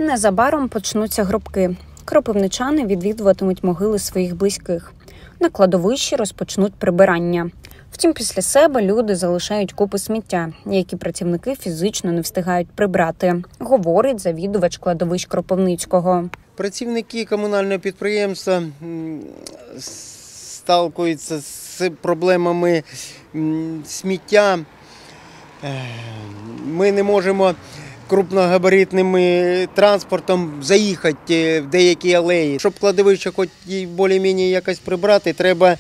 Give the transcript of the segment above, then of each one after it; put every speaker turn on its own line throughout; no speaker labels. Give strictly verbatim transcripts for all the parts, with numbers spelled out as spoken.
Незабаром почнуться гробки. Кропивничани відвідуватимуть могили своїх близьких. На кладовищі розпочнуть прибирання. Втім, після себе люди залишають купи сміття, які працівники фізично не встигають прибрати, говорить завідувач кладовищ Кропивницького.
Працівники комунального підприємства сталкуються з проблемами сміття. Ми не можемо крупногабаритним транспортом заїхати в деякі алеї. Щоб кладовище хоч більш-менш якось прибрати, треба,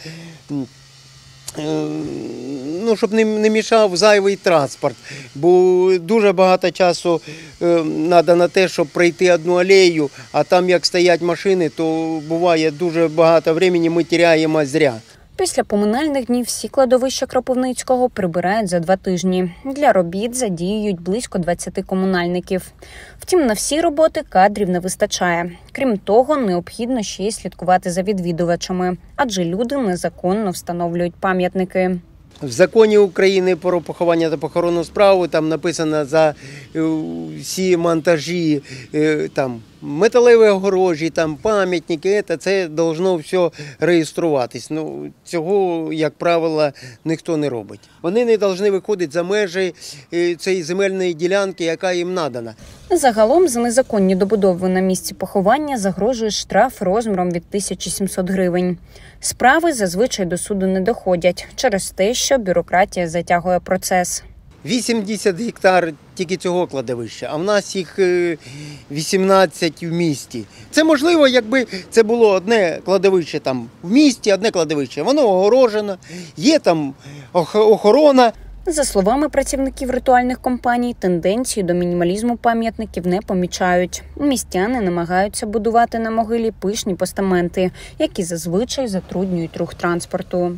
ну, щоб не мішав зайвий транспорт. Бо дуже багато часу треба на те, щоб пройти одну алею, а там як стоять машини, то буває дуже багато часу ми втрачаємо зря.
Після поминальних днів всі кладовища Кропивницького прибирають за два тижні. Для робіт задіюють близько двадцяти комунальників. Втім, на всі роботи кадрів не вистачає. Крім того, необхідно ще й слідкувати за відвідувачами, адже люди незаконно встановлюють пам'ятники.
В законі України про поховання та похоронну справу там написано за всі монтажі, там металеві огорожі, там пам'ятники, це, це должно все реєструватись. Ну, цього, як правило, ніхто не робить. Вони не повинні виходити за межі цієї земельної ділянки, яка їм надана.
Загалом за незаконні добудови на місці поховання загрожує штраф розміром від тисячі сімсот гривень. Справи зазвичай до суду не доходять через те, що бюрократія затягує процес.
вісімдесят гектар тільки цього кладовища, а в нас їх вісімнадцять в місті. Це можливо, якби це було одне кладовище там в місті, одне кладовище. Воно огорожено, є там охорона.
За словами працівників ритуальних компаній, тенденцію до мінімалізму пам'ятників не помічають. Містяни намагаються будувати на могилі пишні постаменти, які зазвичай затруднюють рух транспорту.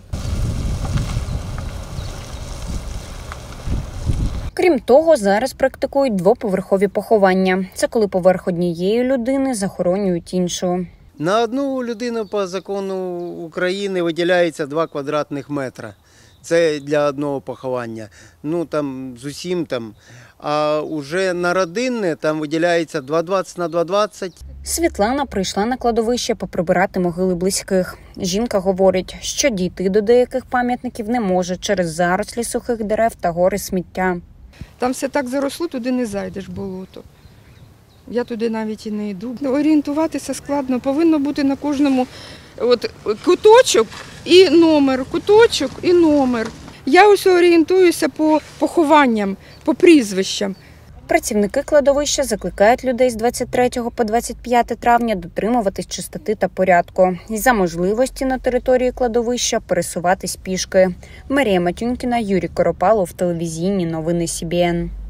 Крім того, зараз практикують двоповерхові поховання. Це коли поверх однієї людини захоронюють іншу.
На одну людину по закону України виділяється два квадратних метра. Це для одного поховання. Ну там з усім там. А вже на родинне там виділяється два двадцять на два двадцять.
Світлана прийшла на кладовище поприбирати могили близьких. Жінка говорить, що дійти до деяких пам'ятників не може через зарослі сухих дерев та гори сміття.
Там все так заросло, туди не зайдеш, болото. Я туди навіть і не йду. Орієнтуватися складно, повинно бути на кожному от, куточок і номер, куточок і номер. Я ось орієнтуюся по похованням, по прізвищам.
Працівники кладовища закликають людей з двадцять третього по двадцять п'яте травня дотримуватись чистоти та порядку. І за можливості на території кладовища пересуватись пішки. Марія Матюнькіна, Юрій Коропалов, телевізійні новини Сі Бі Ен.